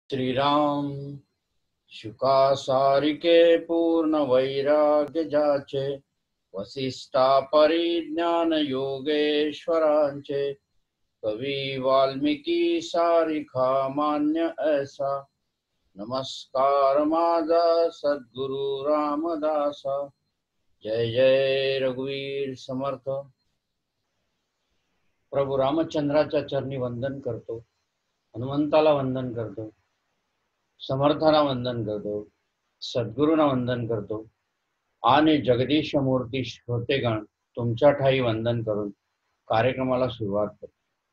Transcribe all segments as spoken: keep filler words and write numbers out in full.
श्री राम शुका सारिके पूर्ण वैराग्य जाचे, वसिष्ठा परिज्ञान योगेश्वरांचे, कवी वाल्मिकी सारिखा मान्य ऐसा, नमस्कार माझा सद्गुरु रामदासा। जय जय रघुवीर समर्थ। प्रभू रामचंद्राच्या चरणी वंदन करतो, हनुमंताला वंदन करतो, समर्थाला वंदन करतो, सद्गुरूंना वंदन करतो आणि जगदीश मूर्ती श्रोतेगण तुमच्या ठाई वंदन करून कार्यक्रमाला सुरुवात करतो।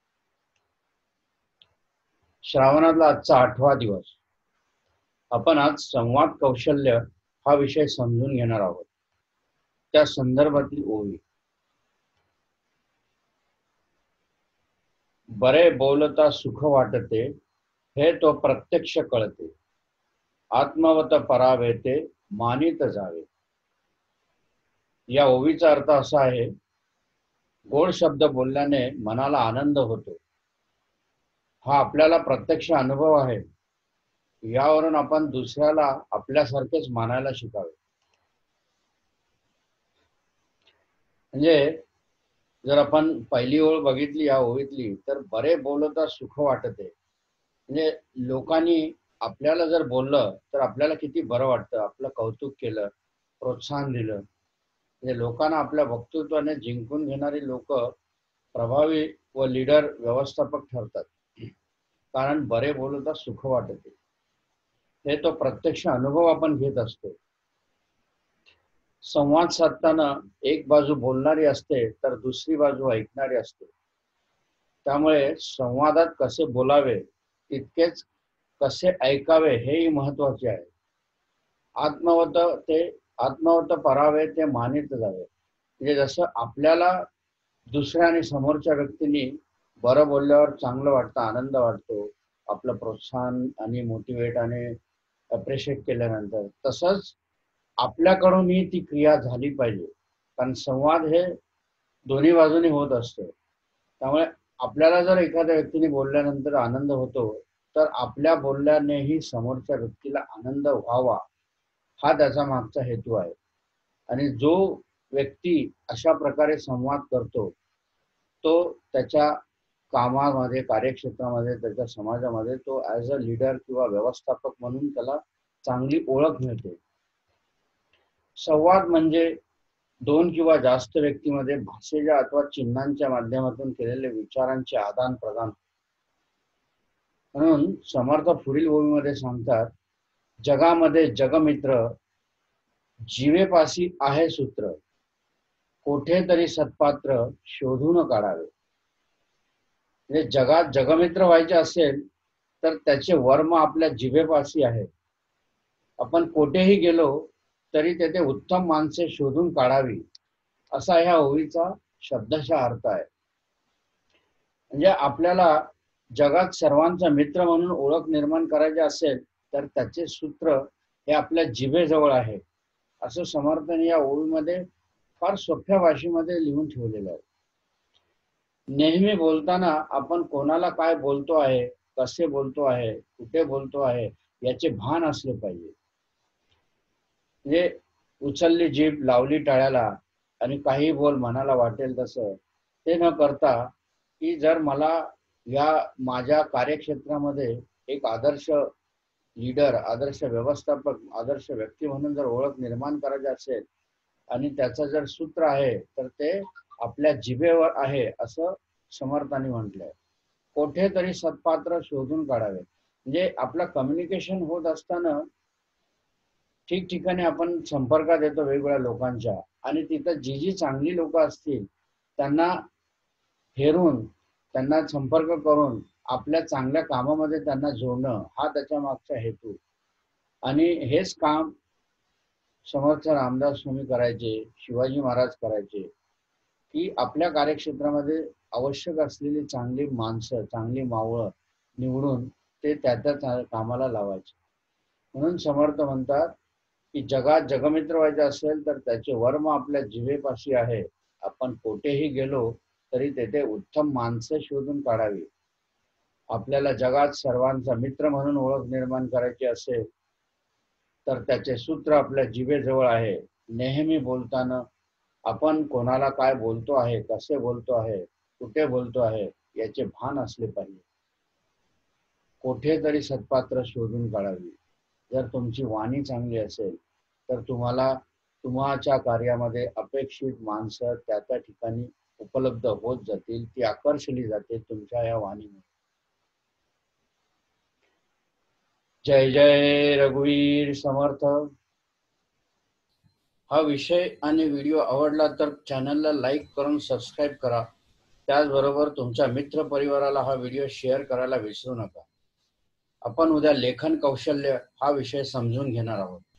श्रावणातला आजचा आठवा दिवस। आपण आज संवाद कौशल्य हा विषय समजून घेणार आहोत। त्या संदर्भातील ओवी। बरे बोलता सुख वाटते, हे तो प्रत्यक्ष कळते, आत्मवत परावेते मानित जावे। या ओवीचा अर्थ असा आहे, गोड शब्द बोलल्याने मनाला आनंद होतो, हा आपल्याला प्रत्यक्ष अनुभव आहे। यावरून आपण दुसऱ्याला आपल्यासारखेच मानायला शिकावे। म्हणजे जर आपण पहिली ओळ बघितली या ओवीतली, तर बरे बोलता सुख वाटते, म्हणजे लोकांनी आपल्याला जर बोललं तर आपल्याला किती बरं वाटतं, आपलं कौतुक केलं, प्रोत्साहन दिलं। म्हणजे लोकांना आपल्या वक्तृत्वाने जिंकून घेणारी लोक प्रभावी व लीडर व्यवस्थापक ठरतात, कारण बरे बोलता सुख वाटते, हे तो प्रत्यक्ष अनुभव आपण घेत असतो। संवाद साधताना एक बाजू बोलणारी असते तर दुसरी बाजू ऐकणारी असते। त्यामुळे संवादात कसे बोलावे तितकेच कसे ऐकावे हेही महत्वाचे आहे। आत्मवत ते आत्मवत परावे ते मानित जावे। म्हणजे जसं आपल्याला दुसऱ्या आणि समोरच्या व्यक्तींनी बरं बोलल्यावर चांगलं वाटतं, आनंद वाटतो, आपलं प्रोत्साहन आणि मोटिवेट आणि अप्रिशिएट केल्यानंतर, तसंच आपल्याकडून ही ती क्रिया झाली पाहिजे। कारण संवाद हे दोन्ही बाजूनी होत असतो। त्यामुळे आपल्याला जर एखाद्या व्यक्तीने बोलल्यानंतर आनंद होतो, तर आपल्या बोलल्यानेही समोरच्या व्यक्तीला आनंद व्हावा, हा त्याचा मागचा हेतू आहे। आणि जो व्यक्ती अशा प्रकारे संवाद करतो, तो त्याच्या कामामध्ये, कार्यक्षेत्रामध्ये, त्याच्या समाजामध्ये तो ॲज अ लीडर किंवा व्यवस्थापक म्हणून त्याला चांगली ओळख मिळते। संवाद म्हणजे दोन किंवा जास्त व्यक्तीमध्ये भाषेच्या अथवा चिन्हांच्या माध्यमातून केलेले विचारांचे आदान प्रदान। म्हणून समर्थ पुढील ओळीमध्ये सांगतात, जगामध्ये जगमित्र, जीवेपासी आहे सूत्र, कोठेतरी सत्पात्र शोधून काढावे। म्हणजे जगात जगमित्र व्हायचे असेल तर त्याचे वर्म आपल्या जिभेपाशी आहे। आपण कोठेही गेलो तरी तेथे उत्तम माणसे शोधून काढावी, असा ह्या ओवीचा शब्दशः अर्थ आहे। म्हणजे आपल्याला जगात सर्वांचा मित्र म्हणून ओळख निर्माण करायची असेल तर त्याचे सूत्र हे आपल्या जिभेजवळ आहे, असं समर्थाने या ओवीमध्ये फार सोप्या भाषेमध्ये लिहून ठेवलेलं आहे। नेहमी बोलताना आपण कोणाला काय बोलतो आहे, कसे बोलतो आहे, कुठे बोलतो आहे, याचे भान असले पाहिजे। म्हणजे उचलली जीभ लावली टाळ्याला आणि काही बोल मनाला वाटेल तसं, ते न करता की जर मला या माझ्या कार्यक्षेत्रामध्ये एक आदर्श लीडर, आदर्श व्यवस्थापक, आदर्श व्यक्ती म्हणून जर ओळख निर्माण करायची असेल आणि त्याचं जर सूत्र आहे तर ते आपल्या जिभेवर आहे, असं समर्थांनी म्हटलंय। कोठेतरी सत्पात्र शोधून काढावे, म्हणजे आपलं कम्युनिकेशन होत असताना ठिकठिकाणी आपण संपर्कात येतो वेगवेगळ्या लोकांच्या, आणि तिथं जी जी चांगली लोक असतील त्यांना हेरून, त्यांना संपर्क करून आपल्या चांगल्या कामामध्ये त्यांना जोडणं, हा त्याच्या मागचा हेतू। आणि हेच काम समर्थ रामदास स्वामी करायचे, शिवाजी महाराज करायचे, की आपल्या कार्यक्षेत्रामध्ये आवश्यक असलेली चांगली माणसं, चांगली मावळं निवडून ते त्या त्या कामाला लावायचे। म्हणून समर्थ म्हणतात की जगात जगमित्र व्हायचे असेल तर त्याचे वर्म आपल्या जिभेपाशी आहे। आपण कोठेही गेलो तरी तेथे उत्तम माणसं शोधून काढावी। आपल्याला जगात सर्वांचा मित्र म्हणून ओळख निर्माण करायची असेल तर त्याचे सूत्र आपल्या जिभेजवळ आहे. नेहमी बोलताना आपण कोणाला काय बोलतो आहे, कसे बोलतो आहे, कुठे बोलतो आहे याचे भान असले पाहिजे. कुठेतरी सत्पात्र शोधून काढावी. जर तुमची वाणी चांगली असेल तर तुम्हाला तुमच्या कार्यामध्ये अपेक्षित माणसं त्या त्या ठिकाणी उपलब्ध होत जातील, ती आकर्षली जाते तुमच्या या वाणीमुळे. जय जय रघुवीर समर्थ. हा विषय आणि व्हिडिओ आवडला तर चॅनलला लाईक करून सबस्क्राईब करा. त्याचबरोबर तुमच्या मित्र परिवाराला हा व्हिडिओ शेअर करायला विसरू नका. आपण उद्या लेखन कौशल्य हा विषय समजून घेणार आहोत.